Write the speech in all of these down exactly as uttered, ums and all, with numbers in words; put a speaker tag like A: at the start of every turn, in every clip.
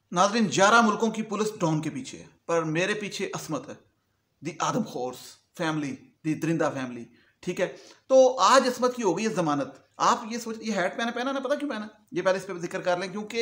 A: नाज़रीन, ग्यारह मुल्कों की पुलिस डॉन के पीछे है, पर मेरे पीछे असमत है, दी आदम खोर्स फैमिली, दी दरिंदा फैमिली। ठीक है, तो आज असमत की हो गई है जमानत। आप ये सोच, ये हैट मैंने पहना ना, पता क्यों पहना, ये पहले इस पर जिक्र कर लें, क्योंकि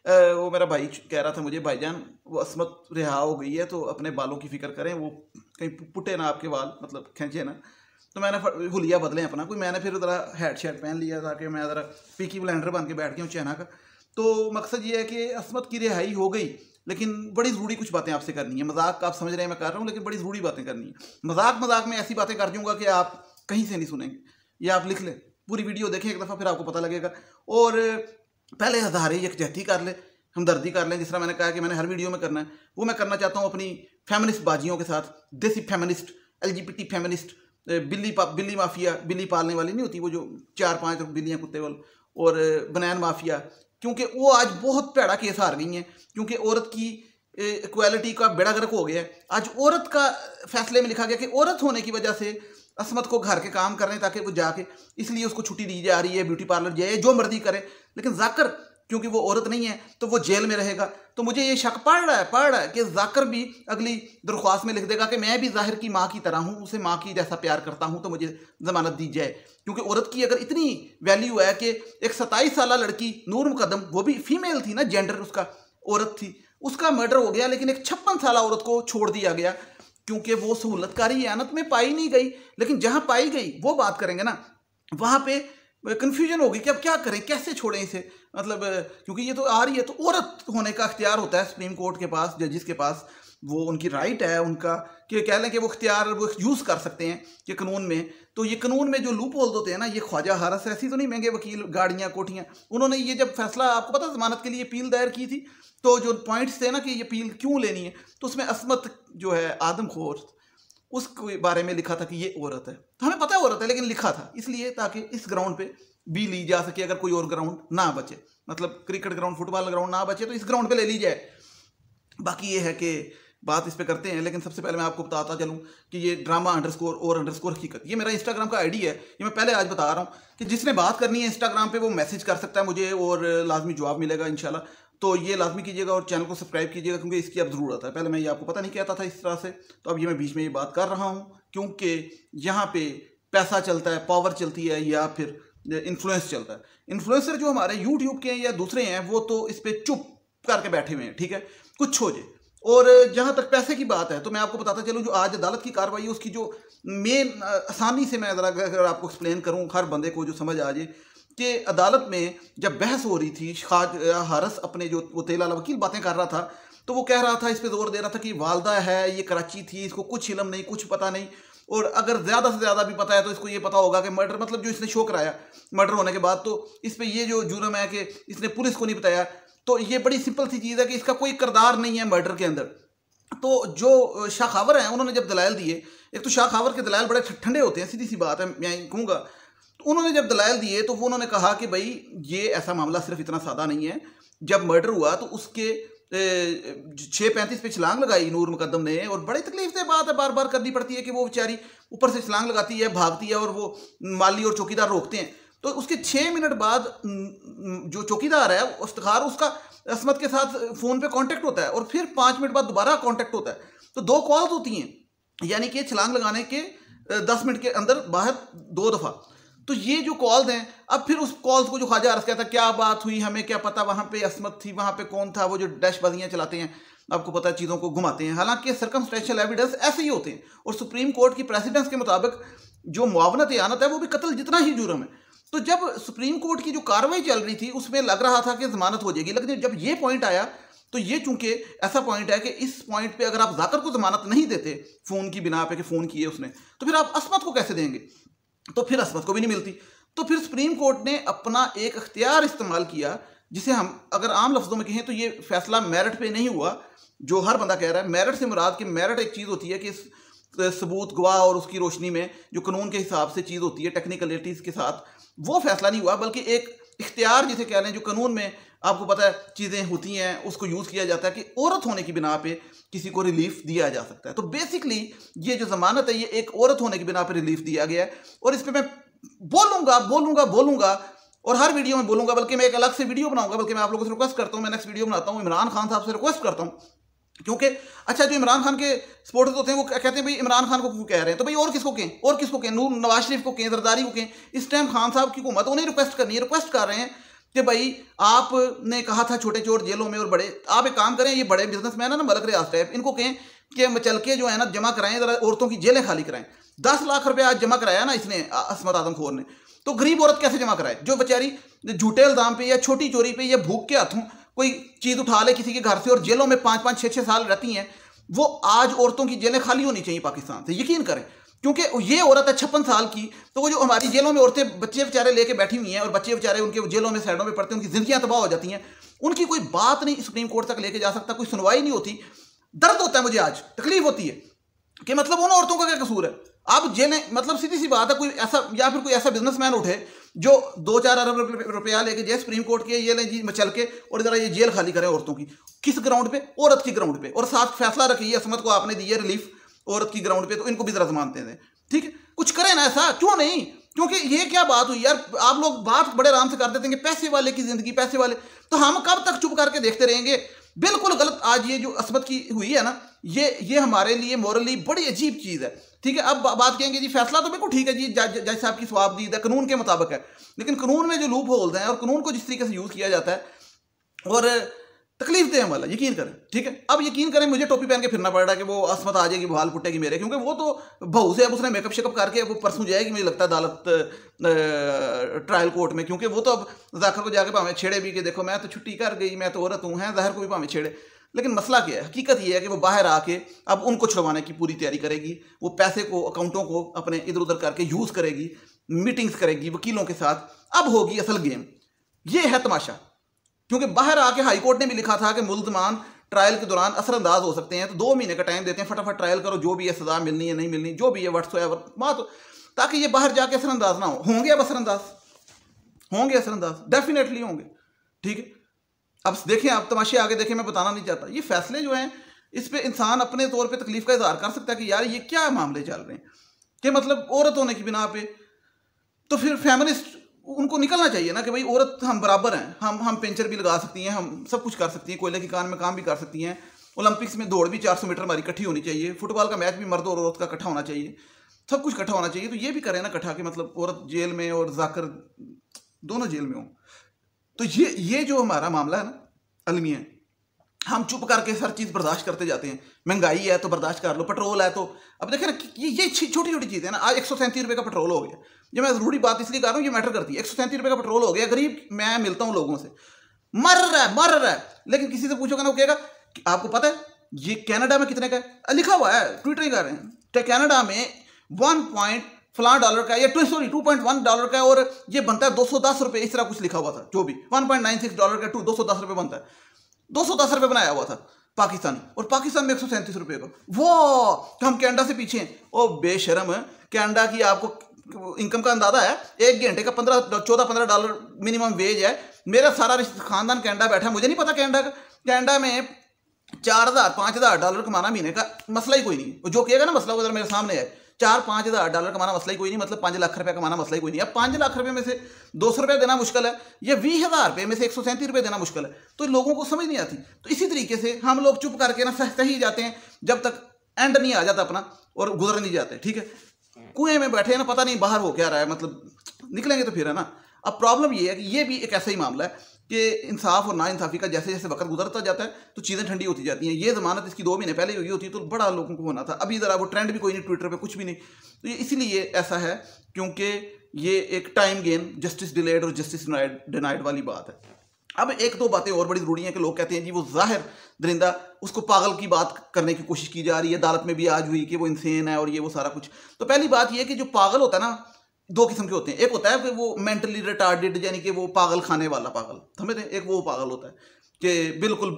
A: वो मेरा भाई कह रहा था मुझे, भाईजान वो असमत रिहा हो गई है तो अपने बालों की फिक्र करें, वो कहीं पुटे ना आपके बाल, मतलब खींचे ना। तो मैंने हुलिया बदलें अपना कोई, मैंने फिर ज़रा हैट शर्ट पहन लिया ताकि मैं ज़रा पीकी ब्लेंडर बन के बैठ गया हूँ चाइना का। तो मकसद ये है कि असमत की रिहाई हो गई, लेकिन बड़ी ज़रूरी कुछ बातें आपसे करनी है। मजाक आप समझ रहे हैं मैं कर रहा हूँ, लेकिन बड़ी ज़रूरी बातें करनी है। मजाक मजाक में ऐसी बातें कर दूँगा कि आप कहीं से नहीं सुनेंगे, या आप लिख लें, पूरी वीडियो देखें एक दफ़ा, फिर आपको पता लगेगा। और पहले हज़ारे यकजहती कर लें, हमदर्दी कर लें, जिस तरह मैंने कहा कि मैंने हर वीडियो में करना है, वो मैं करना चाहता हूँ अपनी फेमिनिस्ट बाजियों के साथ। Desi feminist, L G B T feminist, बिल्ली पा, बिल्ली माफिया, बिल्ली पालने वाली नहीं होती वो, जो चार पांच बिल्लियाँ कुत्ते वाल, और बनैन माफिया, क्योंकि वो आज बहुत भैड़ा केस हार गई हैं, क्योंकि औरत की इक्वालिटी का बेड़ा गर्क हो गया है। आज औरत का फैसले में लिखा गया कि औरत होने की वजह से असमत को घर के काम करने ताकि वो जाके, इसलिए उसको छुट्टी दी जा रही है, ब्यूटी पार्लर जाए, जो मर्जी करे। लेकिन जाकर क्योंकि वो औरत नहीं है तो वो जेल में रहेगा। तो मुझे ये शक पड़ रहा है पड़ रहा है कि जाकर भी अगली दरख्वास्त में लिख देगा कि मैं भी जाहिर की माँ की तरह हूँ, उसे माँ की जैसा प्यार करता हूँ, तो मुझे जमानत दी जाए। क्योंकि औरत की अगर इतनी वैल्यू है कि एक सत्ताईस साल लड़की नूर मुकदम, वो भी फीमेल थी ना, जेंडर उसका औरत थी, उसका मर्डर हो गया, लेकिन एक छप्पन साल औरत को छोड़ दिया गया क्योंकि वो सहूलतकारी यानत में पाई नहीं गई। लेकिन जहाँ पाई गई वो बात करेंगे ना, वहाँ पे कन्फ्यूजन होगी कि अब क्या करें, कैसे छोड़ें इसे। मतलब क्योंकि ये तो आ रही है, तो औरत होने का अख्तियार होता है सुप्रीम कोर्ट के पास, जजिस के पास, वो उनकी राइट है उनका कि कह लें कि वो अख्तियार वो यूज़ कर सकते हैं कि कानून में। तो ये कानून में जो लूप होल्स होते हैं ना, ये ख्वाजा हारस ऐसी तो नहीं महंगे वकील, गाड़ियाँ, कोठियाँ, उन्होंने ये जब फैसला, आपको पता जमानत के लिए अपील दायर की थी, तो जो पॉइंट्स थे ना कि ये अपील क्यों लेनी है, तो उसमें असमत जो है आदमखोर, उसके बारे में लिखा था कि ये औरत है। तो हमें पता है औरत है, लेकिन लिखा था इसलिए ताकि इस ग्राउंड पे भी ली जा सके, अगर कोई और ग्राउंड ना बचे, मतलब क्रिकेट ग्राउंड, फुटबॉल ग्राउंड ना बचे, तो इस ग्राउंड पे ले ली जाए। बाकी ये है कि बात इस पे करते हैं, लेकिन सबसे पहले मैं आपको बताता चलूँ कि ये ड्रामा अंडरस्कोर और अंडरस्कोर हकीकत, ये मेरा इंस्टाग्राम का आईडी है। ये मैं पहले आज बता रहा हूँ कि जिसने बात करनी है इंस्टाग्राम पे वो मैसेज कर सकता है मुझे, और लाजमी जवाब मिलेगा इंशाल्लाह। तो ये लाजमी कीजिएगा और चैनल को सब्सक्राइब कीजिएगा, क्योंकि इसकी अब ज़रूरत है। पहले मैं ये आपको पता नहीं कहता था इस तरह से, तो अब ये मैं बीच में ये बात कर रहा हूँ, क्योंकि यहाँ पे पैसा चलता है, पावर चलती है, या फिर इन्फ्लुएंस चलता है। इन्फ्लुएंसर जो हमारे यूट्यूब के हैं या दूसरे हैं, वो तो इस पर चुप करके बैठे हुए हैं, ठीक है, कुछ हो जाए। और जहाँ तक पैसे की बात है, तो मैं आपको बताता चलूँ, जो आज अदालत की कार्रवाई है, उसकी जो मेन, आसानी से मैं ज़रा अगर आपको एक्सप्लेन करूँ, हर बंदे को जो समझ आ जाए, कि अदालत में जब बहस हो रही थी, ख्वाजा हारस अपने जो वो तेल वाला वकील बातें कर रहा था, तो वो कह रहा था, इस पर जोर दे रहा था कि वालदा है, ये कराची थी, इसको कुछ इल्म नहीं, कुछ पता नहीं, और अगर ज़्यादा से ज़्यादा भी पता है तो इसको ये पता होगा कि मर्डर, मतलब जो इसने शो कराया मर्डर होने के बाद, तो इस पर ये जो जुर्म है कि इसने पुलिस को नहीं बताया। तो ये बड़ी सिंपल सी चीज़ है कि इसका कोई किरदार नहीं है मर्डर के अंदर। तो जो शाह खावर हैं, उन्होंने जब दलाइल दिए, एक तो शाह खावर के दलाइल बड़े ठंडे होते हैं, सीधी सी बात है, मैं कहूँगा। तो उन्होंने जब दलाइल दिए तो वो उन्होंने कहा कि भाई ये ऐसा मामला सिर्फ इतना सादा नहीं है। जब मर्डर हुआ तो उसके छः पैंतीस पे छलांग लगाई नूर मुकदम ने, और बड़ी तकलीफ से बात है, बार बार करनी पड़ती है कि वो बेचारी ऊपर से छलांग लगाती है, भागती है, और वो माली और चौकीदार रोकते हैं। तो उसके छः मिनट बाद जो चौकीदार है इफ्तिखार, उसका असमत के साथ फ़ोन पे कांटेक्ट होता है, और फिर पाँच मिनट बाद दोबारा कांटेक्ट होता है। तो दो कॉल्स होती हैं, यानी कि छलांग लगाने के दस मिनट के अंदर बाहर दो दफ़ा। तो ये जो कॉल्स हैं, अब फिर उस कॉल्स को जो ख्वाजा हारस कहता है, क्या बात हुई, हमें क्या पता, वहाँ पे असमत थी, वहाँ पे कौन था, वो जो डैशबाजियाँ चलाते हैं, आपको पता है, चीज़ों को घुमाते हैं। हालांकि सर्कमस्टेंशियल एविडेंस ऐसे ही होते हैं, और सुप्रीम कोर्ट की प्रेसिडेंस के मुताबिक जो मुआवनत यानत है वो भी कत्ल जितना ही जुर्म है। तो जब सुप्रीम कोर्ट की जो कार्रवाई चल रही थी, उसमें लग रहा था कि जमानत हो जाएगी, लेकिन जब ये पॉइंट आया, तो ये चूंकि ऐसा पॉइंट है कि इस पॉइंट पे अगर आप जाकर को जमानत नहीं देते फ़ोन की बिना पे कि फ़ोन किए उसने, तो फिर आप असमत को कैसे देंगे? तो फिर असमत को भी नहीं मिलती। तो फिर सुप्रीम कोर्ट ने अपना एक अख्तियार इस्तेमाल किया, जिसे हम अगर आम लफ्ज़ों में कहें तो ये फैसला मेरिट पे नहीं हुआ, जो हर बंदा कह रहा है। मेरिट से मुराद कि मेरिट एक चीज़ होती है कि सबूत, गवाह और उसकी रोशनी में जो कानून के हिसाब से चीज़ होती है, टेक्निकलिटीज़ के साथ, वो फैसला नहीं हुआ, बल्कि एक इख्तियार जिसे कह लें, जो कानून में आपको पता है चीज़ें होती हैं, उसको यूज़ किया जाता है कि औरत होने की बिना पे किसी को रिलीफ दिया जा सकता है। तो बेसिकली ये जो ज़मानत है, ये एक औरत होने की बिना पे रिलीफ दिया गया है। और इस पर मैं बोलूँगा बोलूँगा बोलूँगा और हर वीडियो में बोलूंगा, बल्कि मैं एक अलग से वीडियो बनाऊंगा, बल्कि मैं आप लोगों से रिक्वेस्ट करता हूं, मैं नेक्स्ट वीडियो बनाता हूं, इमरान खान साहब से रिक्वेस्ट करता हूं, क्योंकि अच्छा जो इमरान खान के सपोर्टर्स होते हैं वो कहते हैं भाई इमरान खान को क्यों कह रहे हैं, तो भाई और किसको कहें, और किसको कहें, नूर नवाज शरीफ को कहें, जरदारी को कहें, इस टाइम खान साहब की हुकूमत उन्हें रिक्वेस्ट करनी है, रिक्वेस्ट कर रहे हैं कि भाई आपने कहा था छोटे चोर जेलों में और बड़े, आप एक काम करें, ये बड़े बिजनेसमैन है ना मलक रियाज टाइप, इनको कहें कि चल के जो है ना जमा कराएं, जरा औरतों की जेलें खाली कराएं। दस लाख रुपए आज जमा कराया ना इसने असमत आदमखोर ने, तो गरीब औरत कैसे जमा कराए, जो बेचारी झूठे इल्जाम पे या छोटी चोरी पे या भूख के हाथों कोई चीज उठा ले किसी के घर से और जेलों में पांच पांच छह छह साल रहती हैं, वो आज औरतों की जेलें खाली होनी चाहिए पाकिस्तान से, यकीन करें। क्योंकि ये औरत है छप्पन साल की, तो वो जो हमारी जेलों में औरतें बच्चे बेचारे लेके बैठी हुई हैं और बच्चे बेचारे उनके जेलों में साइडों में पड़ते हैं, उनकी जिंदगियां तबाह हो जाती हैं, उनकी कोई बात नहीं सुप्रीम कोर्ट तक लेके जा सकता, कोई सुनवाई नहीं होती। दर्द होता है मुझे, आज तकलीफ होती है कि मतलब उन औरतों का क्या कसूर है। आप जेलें, मतलब सीधी सी बात है, कोई ऐसा या फिर कोई ऐसा बिजनेसमैन उठे जो दो चार अरब रुपया लेके जाए सुप्रीम कोर्ट के, ये ले जी चल के और जरा ये जेल खाली करें औरतों की, किस ग्राउंड पे, औरत की ग्राउंड पे, और साथ फैसला रखिए असमत को आपने दी है रिलीफ औरत की ग्राउंड पे, तो इनको भी जरा जमानते दें, ठीक है, कुछ करें ना ऐसा, क्यों नहीं। क्योंकि ये क्या बात हुई यार, आप लोग बात बड़े आराम से कर देते हैं कि पैसे वाले की जिंदगी, पैसे वाले, तो हम कब तक चुप करके देखते रहेंगे। बिल्कुल गलत आज ये जो असमत की हुई है ना, ये ये हमारे लिए मोरली बड़ी अजीब चीज़ है, ठीक है। अब बात कहेंगे जी फैसला तो बिल्कुल ठीक है जी, जज जज साहब की सवाबदीद है, कानून के मुताबिक है, लेकिन कानून में जो लूप होल्स हैं और कानून को जिस तरीके से यूज़ किया जाता है और तकलीफ दे वाला, यकीन करें, ठीक है। अब यकीन करें मुझे टोपी पहन के फिरना पड़ रहा है कि वो असमत आ जाएगी, बहाल पुटेगी मेरे, क्योंकि वो तो बहू से अब उसने मेकअप शेकअप करके वो परसों जाएगी मुझे लगता है अदालत ट्रायल कोर्ट में, क्योंकि वो तो अब जाकर को जाके भावें छेड़े भी कि देखो मैं तो छुट्टी कर गई, मैं तो औरत हूँ, है जहर को भी भावें छेड़े। लेकिन मसला क्या है, हकीकत ये है कि वो बाहर आके अब उनको छुड़वाने की पूरी तैयारी करेगी, वो पैसे को अकाउंटों को अपने इधर उधर करके यूज़ करेगी, मीटिंग्स करेगी वकीलों के साथ, अब होगी असल गेम। ये है तमाशा, क्योंकि बाहर आके हाई कोर्ट ने भी लिखा था कि मुल्ज़मान ट्रायल के दौरान असरअंदाज हो सकते हैं, तो दो महीने का टाइम देते हैं, फटाफट ट्रायल करो, जो भी है सजा मिलनी है नहीं मिलनी, जो भी है व्हाट्सएवर बात, ताकि ये बाहर जाके असरअंदाज ना हो। होंगे अब असरअंदाज, होंगे असरअंदाज, डेफिनेटली होंगे, ठीक है। अब देखें, आप तमाशे आगे देखें, मैं बताना नहीं चाहता। ये फैसले जो हैं इस पे इंसान अपने तौर पे तकलीफ का इजहार कर सकता है कि यार ये क्या मामले चल रहे हैं, कि मतलब औरत होने की बिना पे, तो फिर फेमिनिस्ट उनको निकलना चाहिए ना कि भाई औरत हम बराबर हैं, हम हम पेंचर भी लगा सकती हैं, हम सब कुछ कर सकती हैं, कोयले की कान में काम भी कर सकती हैं, ओलंपिक्स में दौड़ भी चार सौ मीटर हमारी इकट्ठी होनी चाहिए, फुटबॉल का मैच भी मर्द और औरत का इकट्ठा होना चाहिए, सब कुछ इकट्ठा होना चाहिए। तो ये भी करें ना इकट्ठा, कि मतलब औरत जेल में और जाकर दोनों जेल में हो। तो ये ये जो हमारा मामला है ना अलमिया, हम चुप करके हर चीज़ बर्दाश्त करते जाते हैं। महंगाई है तो बर्दाश्त कर लो, पेट्रोल है तो, अब देखें ना ये ये छोटी छोटी चीज़ें ना, आज एक सौ सैंतीस रुपये का पेट्रोल हो गया। ये मैं ज़रूरी बात इसलिए कर रहा हूँ, ये मैटर करती है। एक सौ सैंतीस रुपये का पेट्रोल हो गया, गरीब मैं मिलता हूँ लोगों से, मर रहा है मर रहा है, लेकिन किसी से पूछोगे ना वो कहेगा कि आपको पता है ये कनाडा में कितने का है, लिखा हुआ है, ट्वीट नहीं कर रहे हैं, तो कनाडा में वन पॉइंट फलां डॉलर का, या sorry two point one dollar का, और ये बनता है दो सौ दस रुपये, इस तरह कुछ लिखा हुआ था, जो भी one point nine six dollar का टू दो सौ दस रुपये बनता है, दो सौ दस रुपये बनाया हुआ था पाकिस्तानी, और पाकिस्तान में एक सौ सैंतीस रुपये का। वो हम कनाडा से पीछे हैं। ओ बेशरम, कनाडा की आपको इनकम का अंदाजा है, एक घंटे का पंद्रह चौदह पंद्रह डॉलर मिनिमम वेज है। मेरा सारा खानदान कनाडा बैठा है, मुझे नहीं पता कनाडा का, कनाडा में चार हज़ार पाँच हज़ार डॉलर कमाना महीने का मसला ही कोई नहीं। जो कहेगा ना मसला वो मेरे सामने है, चार पाँच हज़ार डॉलर कमाना मसला ही कोई नहीं, मतलब पाँच लाख रुपये कमाना मसला ही कोई नहीं। अब पाँच लाख रुपये में से दो सौ रुपये देना मुश्किल है, या बीस हज़ार रुपये में से एक सौ सैंतीस रुपये देना मुश्किल है, तो लोगों को समझ नहीं आती। तो इसी तरीके से हम लोग चुप करके ना सह ही जाते हैं जब तक एंड नहीं आ जाता अपना, और गुजर नहीं जाते, ठीक है। कुएं में बैठे हैं ना, पता नहीं बाहर हो क्या रहा है, मतलब निकलेंगे तो फिर है ना। अब प्रॉब्लम ये है कि ये भी एक ऐसा ही मामला है कि इंसाफ और ना इंसाफी का जैसे जैसे वक्त गुजरता जाता है तो चीज़ें ठंडी होती जाती हैं। ये ज़मानत इसकी दो महीने पहले हुई होती तो बड़ा लोगों को होना था, अभी ज़रा वो ट्रेंड भी कोई नहीं, ट्विटर पे कुछ भी नहीं। तो ये इसीलिए ऐसा है क्योंकि ये एक टाइम गेन, जस्टिस डिलेड और जस्टिस डिनाइड वाली बात है। अब एक दो बातें और बड़ी ज़रूरी हैं कि लोग कहते हैं जी वो जाहिर दरिंदा, उसको पागल की बात करने की कोशिश की जा रही है, अदालत में भी आज हुई कि वो इंसेन है और ये वो सारा कुछ। तो पहली बात ये है कि जो पागल होता है ना, दो किस्म के होते हैं। एक होता है कि वो मेंटली रिटार्डेड, यानी कि वो पागल खाने वाला पागल, समझ रहे हैं, एक वो पागल होता है कि बिल्कुल,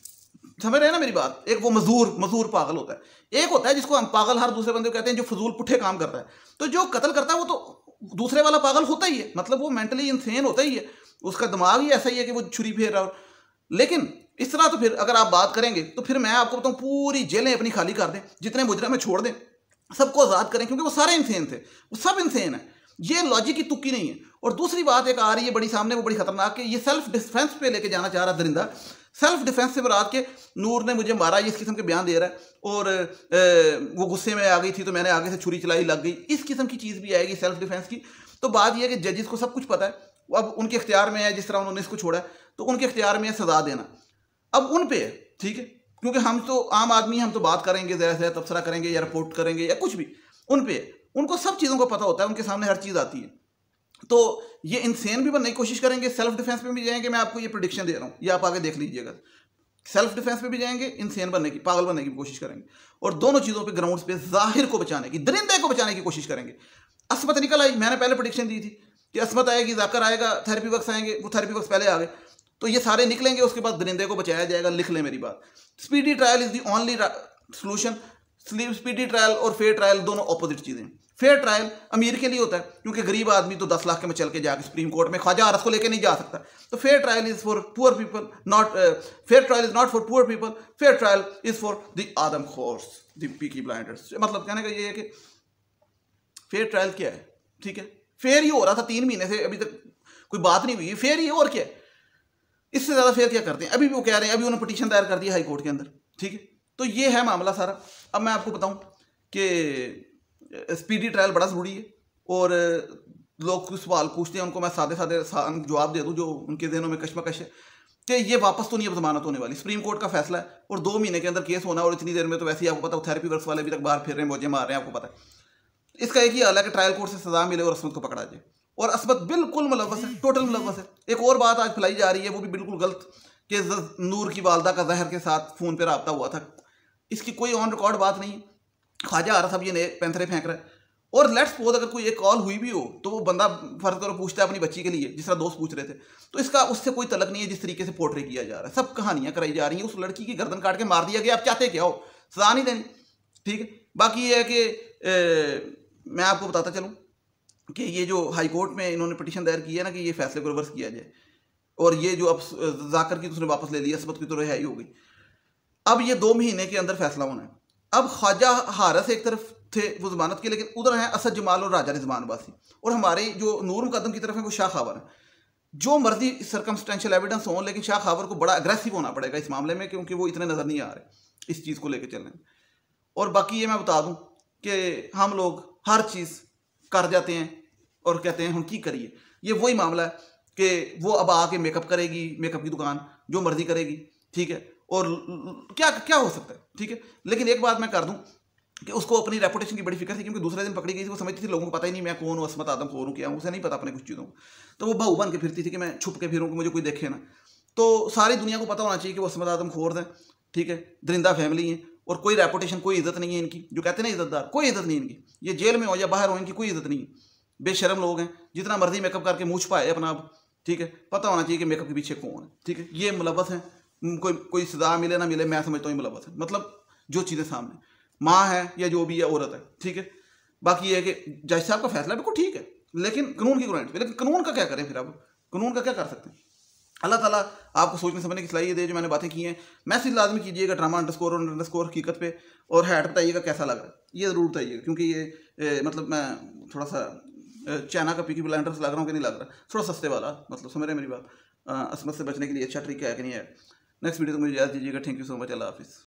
A: समझ रहे हैं ना मेरी बात, एक वो मजदूर मजदूर पागल होता है। एक होता है जिसको हम पागल हर दूसरे बंदे को कहते हैं, जो फजूल पुट्ठे काम करता है। तो जो कत्ल करता है वो तो दूसरे वाला पागल होता ही है, मतलब वो मेंटली इंसेन होता ही है, उसका दिमाग ही ऐसा ही है कि वो छुरी फेर रहा हो। लेकिन इस तरह तो फिर अगर आप बात करेंगे तो फिर मैं आपको बताऊँ, पूरी जेलें अपनी खाली कर दें, जितने मुजरिम में छोड़ दें, सबको आज़ाद करें, क्योंकि वो सारे इंसेन थे, वो सब इंसेन है। ये लॉजिक की तुक्की नहीं है। और दूसरी बात एक आ रही है बड़ी सामने, वो बड़ी खतरनाक है, ये सेल्फ डिफेंस पे लेके जाना चाह रहा दरिंदा। सेल्फ डिफेंस से मुराद के नूर ने मुझे मारा, इस किस्म के बयान दे रहा है, और ए, वो गुस्से में आ गई थी तो मैंने आगे से छुरी चलाई, लग गई, इस किस्म की चीज़ भी आएगी सेल्फ डिफेंस की। तो बात यह है कि जजेस को सब कुछ पता है, अब उनके इख्तियार में है, जिस तरह उन्होंने इसको छोड़ा है तो उनके इख्तियार में है सजा देना, अब उन पे है, ठीक है, क्योंकि हम तो आम आदमी, हम तो बात करेंगे, ज़रा से तबसरा करेंगे या रिपोर्ट करेंगे या कुछ भी, उन पे उनको सब चीज़ों को पता होता है, उनके सामने हर चीज़ आती है। तो ये इंसान भी बनने की कोशिश करेंगे, सेल्फ डिफेंस में भी जाएंगे, मैं आपको ये प्रेडिक्शन दे रहा हूँ, ये आप आगे देख लीजिएगा। सेल्फ डिफेंस में भी जाएंगे, इंसान बनने की, पागल बनने की कोशिश करेंगे, और दोनों चीज़ों पे ग्राउंड्स पे जाहिर को बचाने की, दरिंदे को बचाने की कोशिश करेंगे। असमत निकल आई, मैंने पहले प्रेडिक्शन दी थी कि असमत आएगी, जाकर आएगा, थेरेपी वर्क्स आएंगे, वो थेरेपी वर्क्स पहले आ गए, तो ये सारे निकलेंगे, उसके बाद दरिंदे को बचाया जाएगा। लिख लें मेरी बात, speedy trial is the only solution. Speedy trial और फेयर ट्रायल दोनों ऑपोजिट चीज़ें। फेयर ट्रायल अमीर के लिए होता है, क्योंकि गरीब आदमी तो दस लाख के में चल के जाकर सुप्रीम कोर्ट में ख्वाजा आरस को लेके नहीं जा सकता। तो fair trial is for poor people, not fair trial is not for poor people, fair trial is for the आदम खोर्स, द पीकी ब्लाइंडर्स। मतलब कहने का ये है कि फेयर ट्रायल क्या है, ठीक है, फेयर ही हो रहा था तीन महीने से, अभी तक कोई बात नहीं हुई, फेयर ही, और क्या है, इससे ज़्यादा फेयर क्या करते हैं। अभी भी वो कह रहे हैं, अभी उन्होंने पिटीशन दायर कर दिया हाई कोर्ट के अंदर, ठीक है। तो ये है मामला सारा। अब मैं आपको बताऊं कि स्पीडी ट्रायल बड़ा ज़रूरी है, और लोग कुछ सवाल पूछते हैं, उनको मैं सादे सादे जवाब दे दूं जो उनके जहनों में कशमकश है कि ये वापस तो नहीं अब जमानत होने वाली, सुप्रीम कोर्ट का फैसला है और दो महीने के अंदर केस होना, और इतनी देर में तो वैसे ही आपको पता है थेरेपी वर्क्स वाले अभी तक बाहर फिर रहे हैं, मौजे मार रहे हैं, आपको पता है। इसका एक ही हाल है कि ट्रायल कोर्ट से सजा मिले और असमत को पकड़ा जाए, और असमत बिल्कुल मुलव्वस है, टोटल मुलव्वस है। एक और बात आज फैलाई जा रही है, वो भी बिल्कुल गलत, कि नूर की वालदा का जहर के साथ फ़ोन पर रब्ता हुआ था। इसकी कोई ऑन रिकॉर्ड बात नहीं, ख्वाजा आ रहा था, ये नए पैंथरे फेंक रहा है। और लेट्स सपोज अगर कोई एक कॉल हुई भी हो तो वो बंदा फर्ज करो पूछता है अपनी बच्ची के लिए, जिस तरह दोस्त पूछ रहे थे, तो इसका उससे कोई तलक नहीं है जिस तरीके से पोर्ट्रे किया जा रहा है। सब कहानियां कराई जा रही हैं, उस लड़की की गर्दन काट के मार दिया गया, आप चाहते क्या हो, सजा नहीं देनी, ठीक है। बाकी ये है कि मैं आपको बताता चलूँ कि ये जो हाई कोर्ट में इन्होंने पिटीशन दायर की है ना कि ये फैसले को रिवर्स किया जाए, और ये जो अब जाकर की उसने वापस ले लिया, असमत की तो रिहाई हो गई, अब ये दो महीने के अंदर फैसला होना है। अब ख्वाजा हारस एक तरफ थे वो जमानत के, लेकिन उधर हैं असद जमाल और राजा रिजवान बासी, और हमारे जो नूर मुकदम की तरफ है वो शाह खावर है। जो मर्जी सर्कमस्टेंशियल एविडेंस हो, लेकिन शाह खावर को बड़ा अग्रेसिव होना पड़ेगा इस मामले में, क्योंकि वो इतने नज़र नहीं आ रहे इस चीज़ को लेकर चलने में। और बाकी ये मैं बता दूं कि हम लोग हर चीज़ कर जाते हैं और कहते हैं हम की करिए, ये वही मामला है कि वो अब आके मेकअप करेगी, मेकअप की दुकान जो मर्जी करेगी, ठीक है, और क्या क्या हो सकता है, ठीक है। लेकिन एक बात मैं कर दूं कि उसको अपनी रेपुटेशन की बड़ी फिक्र थी, क्योंकि दूसरे दिन पकड़ी गई थी, वो समझती थी लोगों को पता ही नहीं मैं कौन हूँ, असमत आदम खोर हूँ, क्या हूँ, उसे नहीं पता अपने कुछ चीज़ों को, तो वो बहू बन के फिरती थी कि मैं छुप के फिरूँ कि मुझे कोई देखे ना। तो सारी दुनिया को पता होना चाहिए कि वो असमत आदम खोर हैं, ठीक है, दरिंदा फैमिली है, और कोई रेपुटेशन, कोई इज्जत नहीं है इनकी, जो कहते हैं ना इज्जतदार, कोई इज्जत नहीं इनकी, ये जेल में हो या बाहर हो इनकी कोई इज्जत नहीं है, बेशरम लोग हैं, जितना मर्जी मेकअप करके मुँह छुपाए अपना, ठीक है, पता होना चाहिए कि मेकअप के पीछे कौन है, ठीक है। ये मुलव्वस हैं, कोई कोई सजा मिले ना मिले, मैं समझता हूँ मुलव्वस है, मतलब जो चीज़ें सामने माँ है या जो भी है औरत है, ठीक है। बाकी ये है कि जज साहब का फैसला बिल्कुल ठीक है, लेकिन कानून की ग्रांट पे, लेकिन कानून का क्या करें फिर, अब कानून का क्या कर सकते हैं। अल्लाह ताला आपको सोचने समझने की सलाहियत दे। जो मैंने बातें की हैं मैसेज लाजमी कीजिएगा ड्रामा अंडरस्कोर और अंडरस्कोर हकीकत पे, और हैट बताइएगा कैसा लग रहा है, ये ज़रूर बताइएगा, क्योंकि ये ए, मतलब मैं थोड़ा सा चाइना का पीकी ब्लाइंडर्स लग रहा हूँ कि नहीं लग रहा, थोड़ा सस्ते वाला, मतलब समझ रहे मेरी बात। असमत से बचने के लिए अच्छा ट्रिक है कि नहीं है। नेक्स्ट वीडियो तो मुझे याद दीजिएगा। थैंक यू सो मच, अल्लाह हाफिज़।